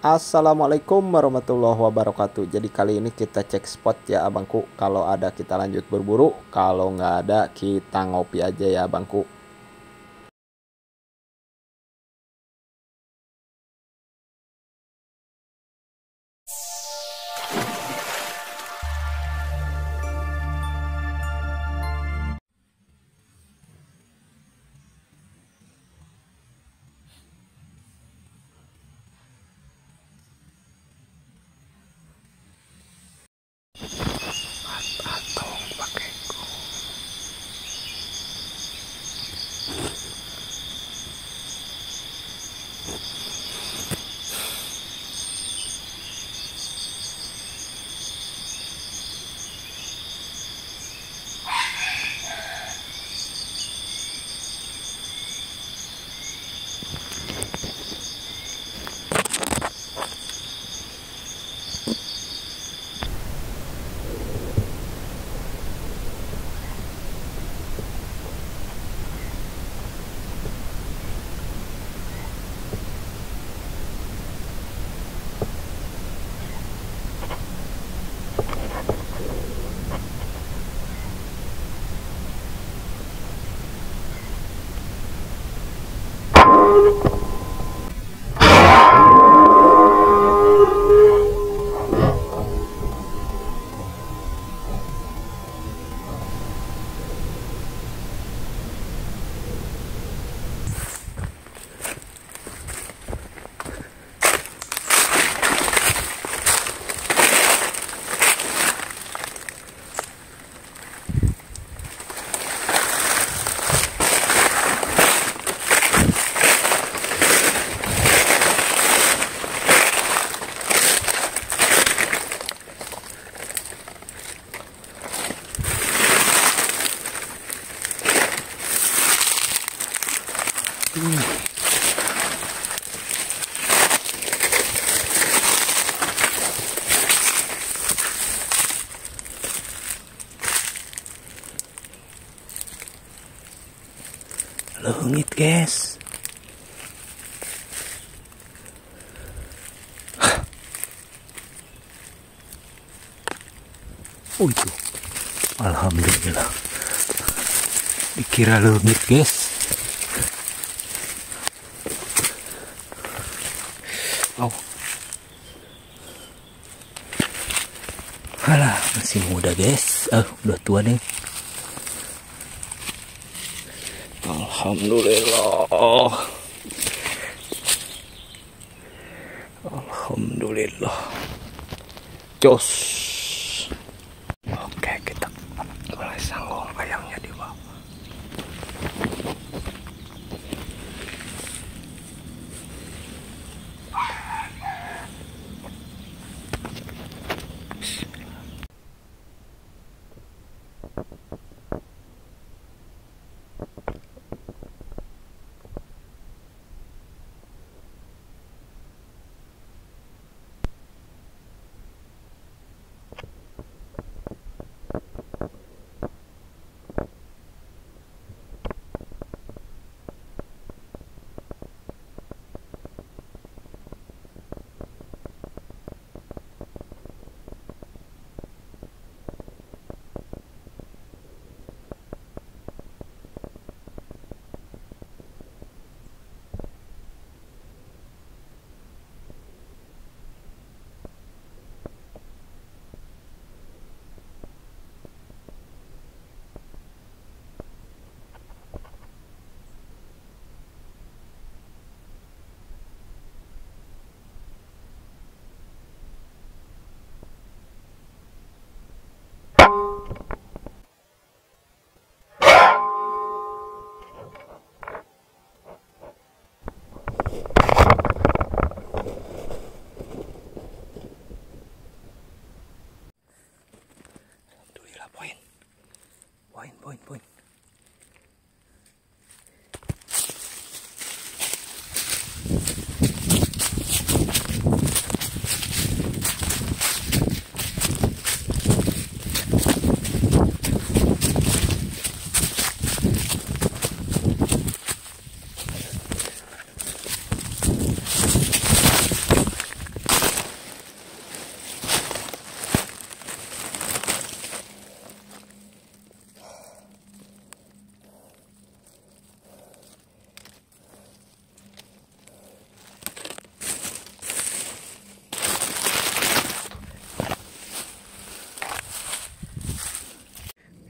Assalamualaikum warahmatullahi wabarakatuh. Jadi kali ini kita cek spot ya abangku. Kalau ada kita lanjut berburu, kalau nggak ada kita ngopi aja ya abangku. Langit guys. Oh itu, alhamdulillah. Dikira langit guys. Oh, halah masih muda guys. Udah tua deh. Alhamdulillah. Alhamdulillah. Jos. Oke, kita mulai sanggol ayamnya di bawah.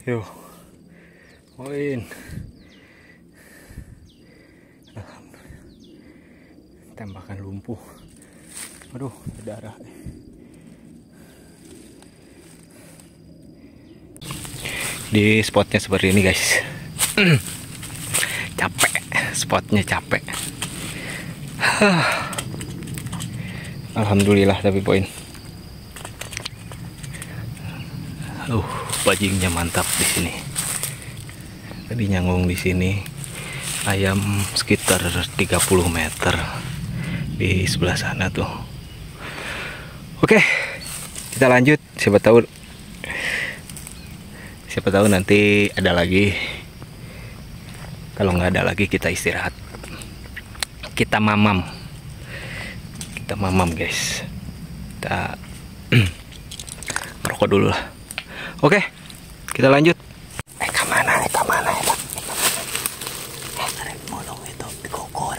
Yo, poin. Tembakan lumpuh. Aduh, berdarah. Di spotnya seperti ini guys. Capek, spotnya capek. Alhamdulillah tapi poin. Bajingnya mantap di sini. Tadi nyanggung di sini. Ayam sekitar 30 meter di sebelah sana tuh. Oke, kita lanjut. Siapa tahu nanti ada lagi. Kalau nggak ada lagi kita istirahat. Kita mamam guys. Kita merokok dulu lah. Oke, kita lanjut. Kemana ya? Molong itu dikokor.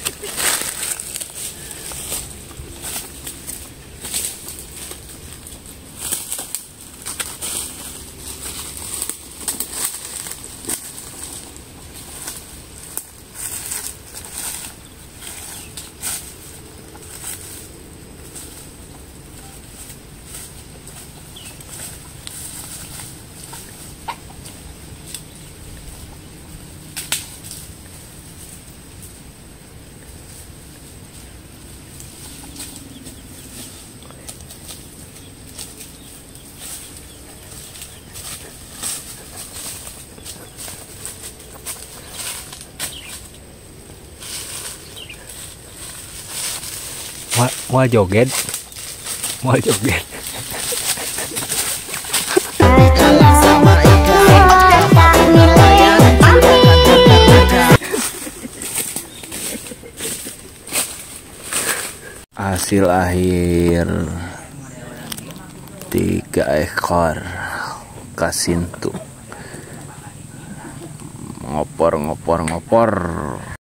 Mau joget. Hasil akhir 3 ekor kasintu ngopor